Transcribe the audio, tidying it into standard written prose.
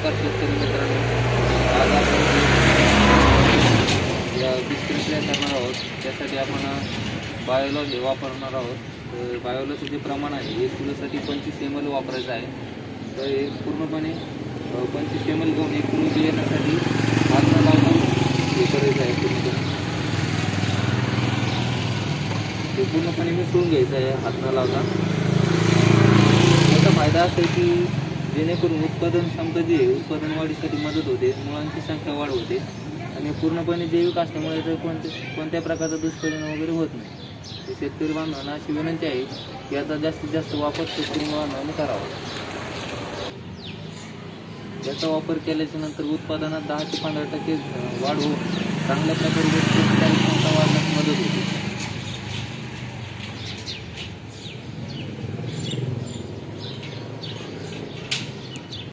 नमस्कार शेतकरी मित्रांनो, आज आपण या बीज प्रक्रिया करणार आहोत. त्यासाठी आपण बायोलॉज हे वापरणार आहोत. तर बायोलॉजचं जे प्रमाण आहे 1 किलोसाठी 25 ml वापरायचं आहे. तर हे पूर्णपणे 25 ml घेऊन 1 किलो बी येण्यासाठी हात न लावता हे करायचं आहे. पूर्णपणे मिसळून घ्यायचं आहे हात न लावता. याचा फायदा असा आहे की जेणेकरून उत्पादन क्षमता जी आहे उत्पादन वाढीसाठी मदत होते, मुळांची संख्या वाढ होते आणि पूर्णपणे जैविक असल्यामुळे तर कोणत्या प्रकारचा दुष्परिणाम वगैरे होत नाही. शेतकरी बांधवांना अशी विनंती आहे की याचा जास्तीत जास्त वापर शेतकरी बांधवांनी करावा. याचा वापर केल्याच्या नंतर उत्पादनात 10 ते 15% वाढ होऊन चांगल्या प्रकारे क्षमता वाढण्यास मदत होते.